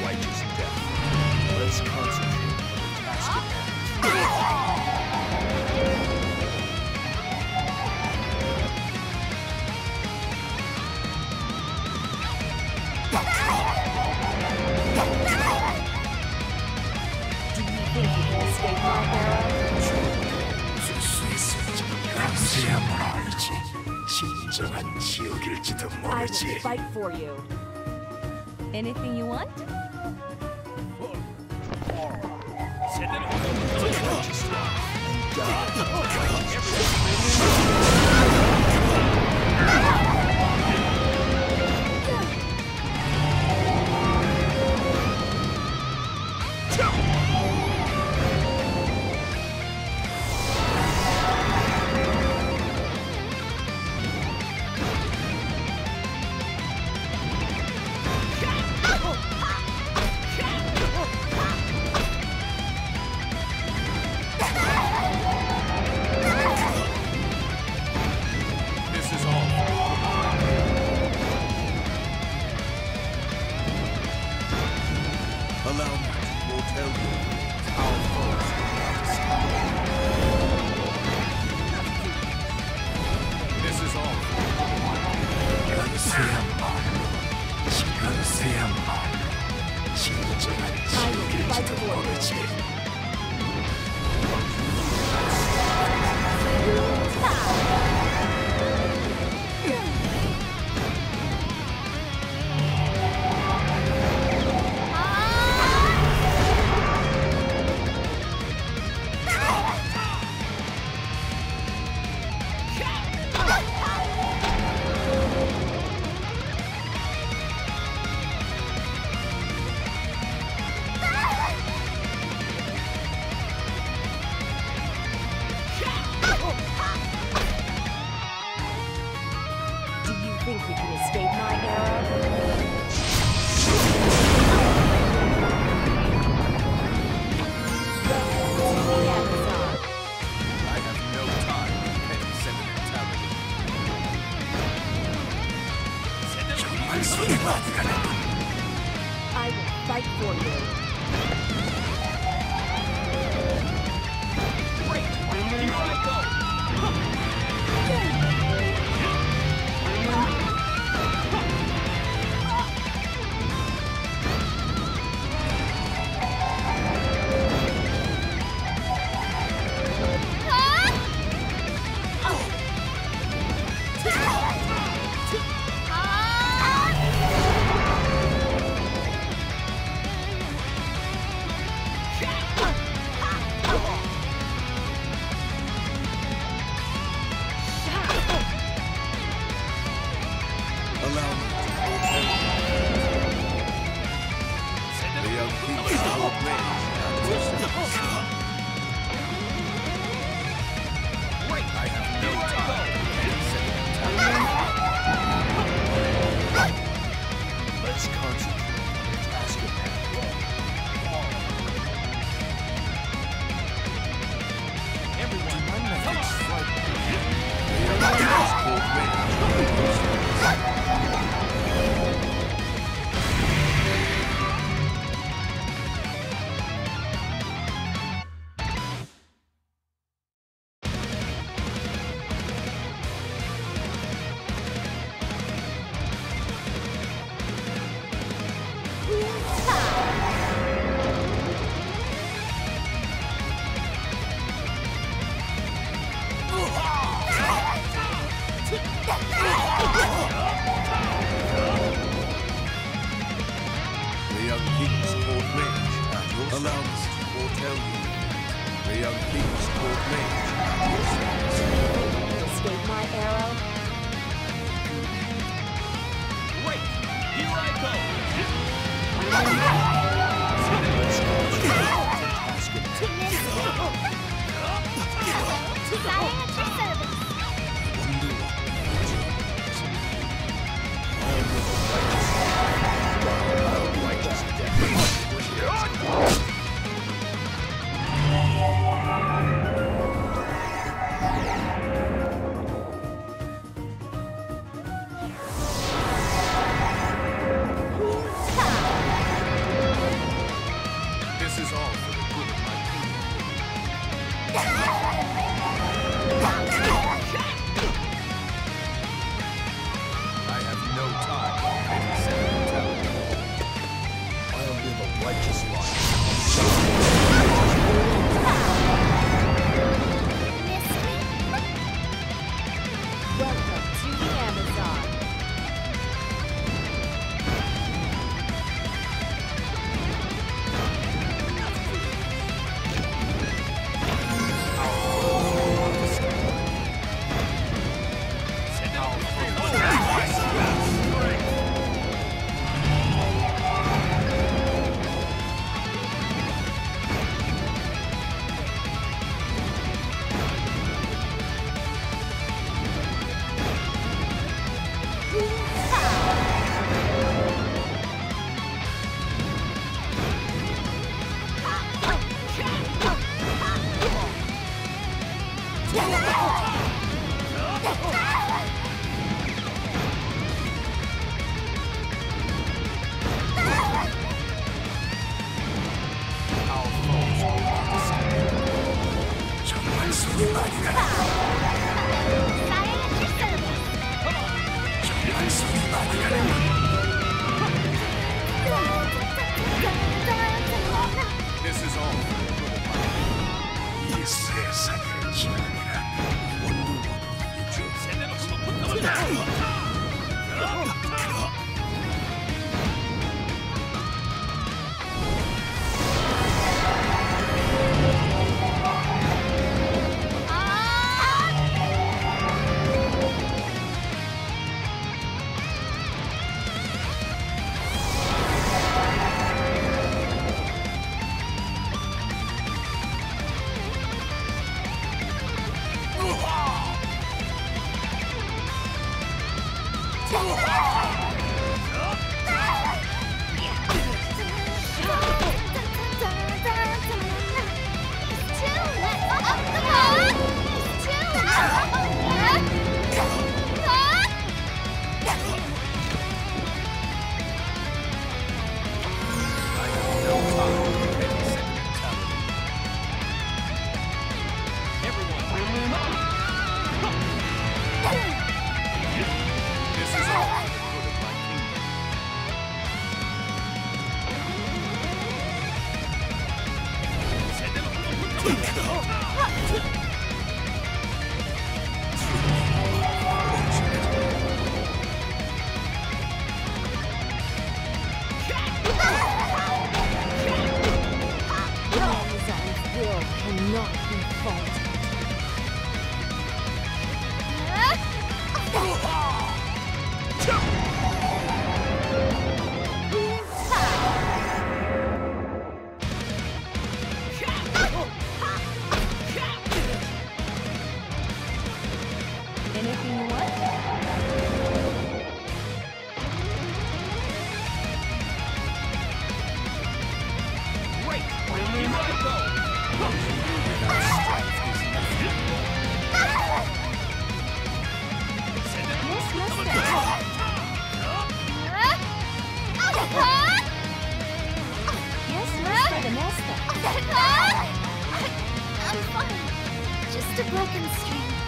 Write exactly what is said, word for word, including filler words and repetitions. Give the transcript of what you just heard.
righteous death. Let's concentrate on the task at hand. Do you think you can escape my arrow? I will fight for you. Anything you want? Allow me to tell you our foes This is all. I will fight for you. Think you can escape my arrow? I have no time for petty sentimentality. I will fight for you. Great! Here I go! Allow me to tell you. The young people of rage and wisdom. Wait, I have no time. Let's concentrate on the task at hand. Everyone, my method's frightening. The young people of rage and wisdom. The young king's court rage at your Allow me to foretell you. The young king's court rage at your service. Escape my arrow? Great! Here I go! righteous life. Missed me? Welcome to the Amazon. This is all for the good of my 이 세상의 진리라. This is all for the good of my kingdom. The Amazon's will cannot be faulted. Anything you want? Great! Here I go! Yes, Master. Yes, Master, the Master. I'm fine. Just a broken string.